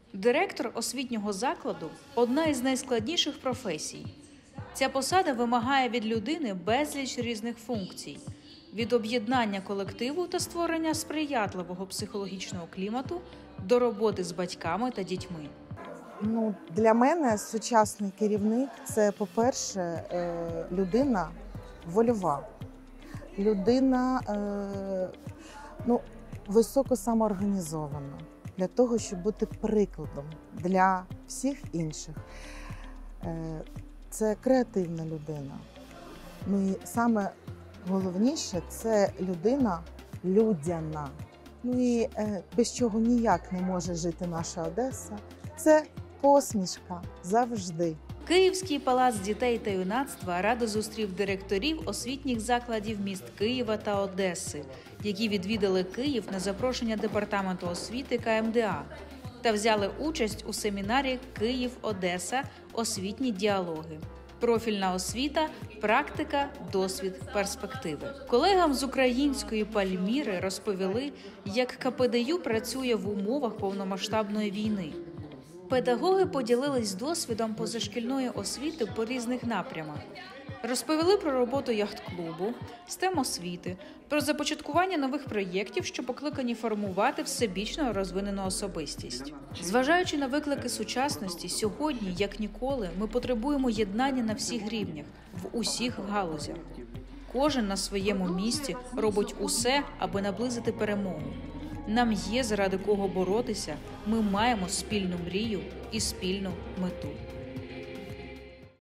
Директор освітнього закладу – одна із найскладніших професій. Ця посада вимагає від людини безліч різних функцій – від об'єднання колективу та створення сприятливого психологічного клімату до роботи з батьками та дітьми. Для мене сучасний керівник – це, по-перше, людина вольова, людина високо самоорганізована, для того, щоб бути прикладом для всіх інших. Це креативна людина. І саме головніше – це людина людяна. І без чого ніяк не може жити наша Одеса – це посмішка завжди. Київський палац дітей та юнацтва радо зустрів директорів освітніх закладів міст Києва та Одеси, які відвідали Київ на запрошення Департаменту освіти КМДА та взяли участь у семінарі «Київ-Одеса. Освітні діалоги». Профільна освіта, практика, досвід, перспективи. Колегам з української Пальміри розповіли, як КПДЮ працює в умовах повномасштабної війни. Педагоги поділились досвідом позашкільної освіти по різних напрямах. Розповіли про роботу яхт-клубу, STEM освіти, про започаткування нових проєктів, що покликані формувати всебічно розвинену особистість. Зважаючи на виклики сучасності, сьогодні, як ніколи, ми потребуємо єднання на всіх рівнях, в усіх галузях. Кожен на своєму місці робить усе, аби наблизити перемогу. Нам є заради кого боротися, ми маємо спільну мрію і спільну мету.